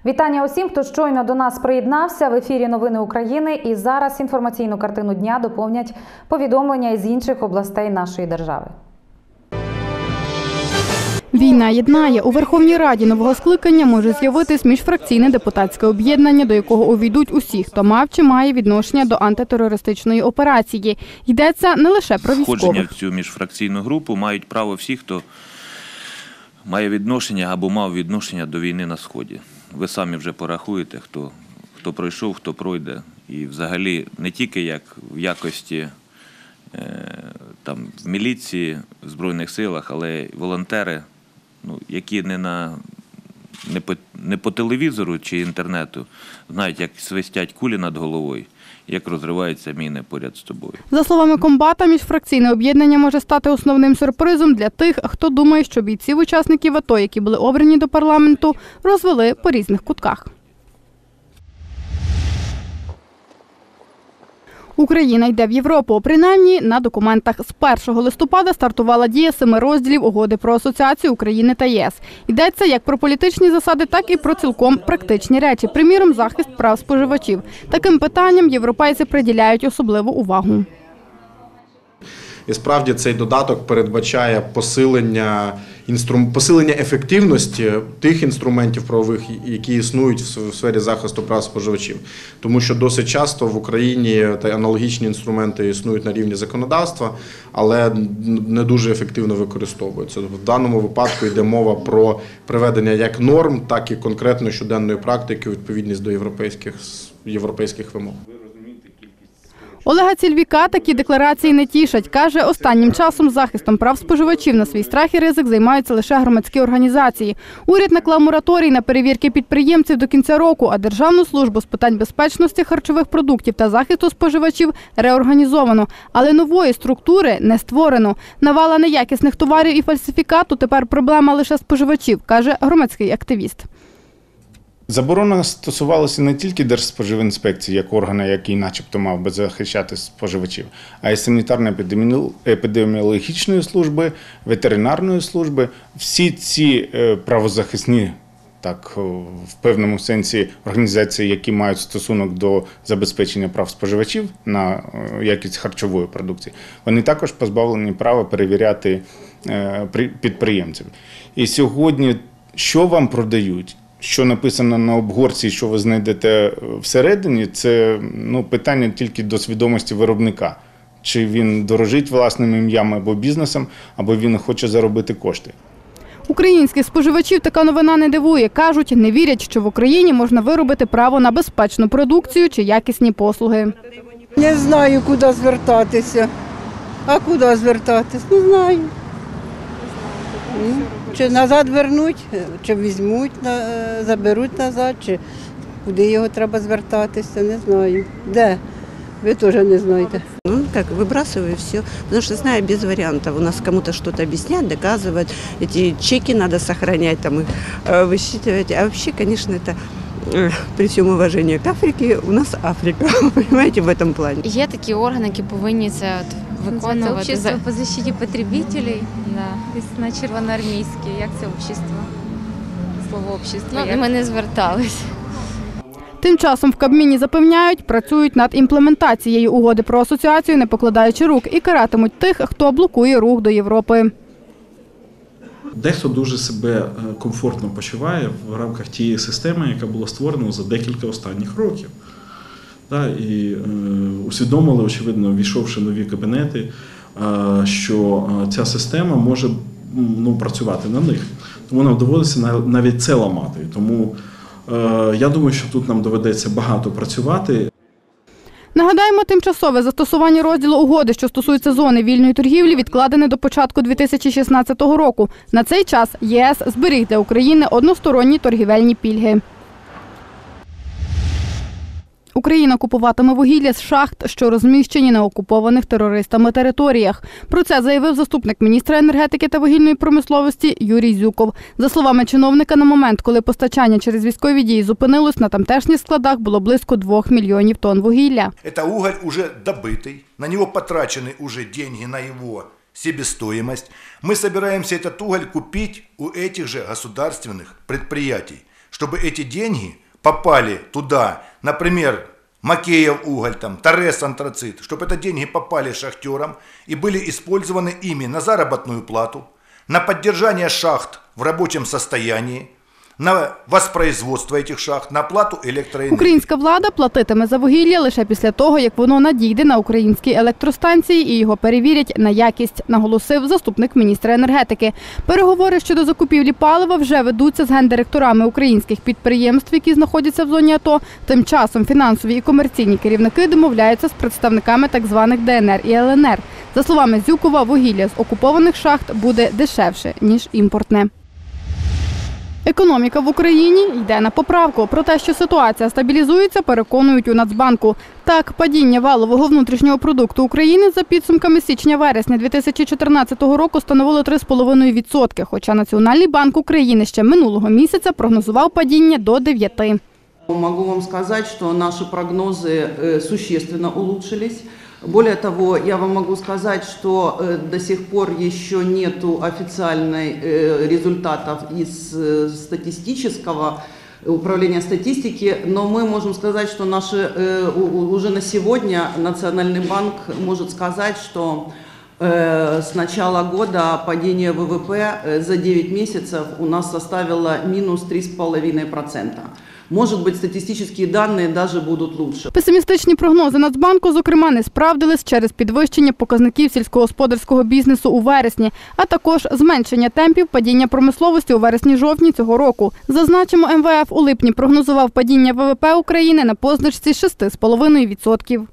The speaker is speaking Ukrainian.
Вітання усім, хто щойно до нас приєднався. В ефірі «Новини України». І зараз інформаційну картину дня доповнять повідомлення із інших областей нашої держави. Війна єднає. У Верховній Раді нового скликання може з'явитись міжфракційне депутатське об'єднання, до якого увійдуть усі, хто мав чи має відношення до антитерористичної операції. Йдеться не лише про військових. Входження в цю міжфракційну групу мають право всі, хто має відношення або мав відношення до війни на Сході. Ви самі вже порахуєте, хто пройшов, хто пройде. І взагалі не тільки як в якості в міліції, в Збройних силах, але й волонтери, які не по телевізору чи інтернету знають, як свистять кулі над головою, як розриваються міни поряд з тобою. За словами комбата, міжфракційне об'єднання може стати основним сюрпризом для тих, хто думає, що бійців-учасників АТО, які були обрані до парламенту, розвели по різних кутках. Україна йде в Європу, принаймні на документах. З 1 листопада стартувала дія 7 розділів Угоди про асоціацію України та ЄС. Йдеться як про політичні засади, так і про цілком практичні речі, приміром, захист прав споживачів. Таким питанням європейці приділяють особливу увагу. І справді цей додаток передбачає посилення ефективності тих інструментів правових, які існують в сфері захисту прав споживачів. Тому що досить часто в Україні аналогічні інструменти існують на рівні законодавства, але не дуже ефективно використовуються. В даному випадку йде мова про приведення як норм, так і конкретно щоденної практики у відповідність до європейських вимог. Олега Цільвіка такі декларації не тішать. Каже, останнім часом захистом прав споживачів на свій страх і ризик займаються лише громадські організації. Уряд наклав мораторій на перевірки підприємців до кінця року, а Державну службу з питань безпечності харчових продуктів та захисту споживачів реорганізовано. Але нової структури не створено. Навала неякісних товарів і фальсифікату тепер проблема лише споживачів, каже громадський активіст. Заборона стосувалася не тільки Держспоживінспекції, як органу, який начебто мав би захищати споживачів, а й санітарно-епідеміологічної служби, ветеринарної служби. Всі ці правозахисні, в певному сенсі, організації, які мають стосунок до забезпечення прав споживачів на якість харчової продукції, вони також позбавлені права перевіряти підприємців. І сьогодні, що вам продають, що написано на обгорці, що ви знайдете всередині, це питання тільки до свідомості виробника. Чи він дорожить власним ім'ям або бізнесом, або він хоче заробити кошти. Українських споживачів така новина не дивує. Кажуть, не вірять, що в Україні можна виробити право на безпечну продукцію чи якісні послуги. Не знаю, куди звертатися. А куди звертатися? Не знаю. Чи назад вернуть, чи візьмуть, заберуть назад, чи куди його треба звертатися, не знаю. Де? Ви теж не знаєте. Выбрасываю все, потому что знаю без вариантов. У нас кому-то что-то объяснять, доказывать, эти чеки надо сохранять, их высчитывать. А вообще, конечно, это при всьому уважении к Африке, у нас Африка, понимаете, в этом плане. Є такі органи, які повинні це виконувати. Общество по защите потребителей, на червоноармійське, як це общество? Слово общество. Ми не звертались. Тим часом в Кабміні запевняють, працюють над імплементацією угоди про асоціацію, не покладаючи рук, і каратимуть тих, хто блокує рух до Європи. Дехто дуже себе комфортно почуває в рамках тієї системи, яка була створена за декілька останніх років. І усвідомили, очевидно, війшовши в нові кабінети, що ця система може працювати на них. Тому нам доводиться навіть це ламати. Тому я думаю, що тут нам доведеться багато працювати. Нагадаємо, тимчасове застосування розділу угоди, що стосується зони вільної торгівлі, відкладене до початку 2016 року. На цей час ЄС зберіг для України односторонні торгівельні пільги. Україна купуватиме вугілля з шахт, що розміщені на окупованих терористами територіях. Про це заявив заступник міністра енергетики та вугільної промисловості Юрій Зюков. За словами чиновника, на момент, коли постачання через військові дії зупинилось, на тамтешніх складах було близько 2 мільйонів тонн вугілля. Це уголь вже добитий, на нього потрачені вже гроші на його себестоимость. Мы собираемся этот уголь купить у этих же государственных предприятий, чтобы эти деньги попали туда, например, Макеев уголь, там, Торрес антрацит, чтобы это деньги попали шахтерам и были использованы ими на заработную плату, на поддержание шахт в рабочем состоянии, на воспроизводство этих шахт, на оплату електроенергії. Українська влада платитиме за вугілля лише після того, як воно надійде на українські електростанції і його перевірять на якість, наголосив заступник міністра енергетики. Переговори щодо закупівлі палива вже ведуться з гендиректорами українських підприємств, які знаходяться в зоні АТО. Тим часом фінансові і комерційні керівники домовляються з представниками так званих ДНР і ЛНР. За словами Зюкова, вугілля з окупованих шахт буде дешевше, ніж імпортне. Економіка в Україні йде на поправку. Про те, що ситуація стабілізується, переконують у Нацбанку. Так, падіння валового внутрішнього продукту України за підсумками січня-вересня 2014 року становило 3,5%, хоча Національний банк України ще минулого місяця прогнозував падіння до 9%. Могу вам сказать, что наши прогнозы существенно улучшились. Более того, я вам могу сказать, что до сих пор еще нету официальных результатов из статистического управления статистики, но мы можем сказать, что уже на сегодня Национальный банк может сказать, что с начала года падение ВВП за 9 месяцев у нас составило минус 3,5%. Може бути, статистичні дані навіть будуть краще. Песимістичні прогнози Нацбанку, зокрема, не справдились через підвищення показників сільськогосподарського бізнесу у вересні, а також зменшення темпів падіння промисловості у вересні-жовтні цього року. Зазначимо, МВФ у липні прогнозував падіння ВВП України на позначці 6,5%.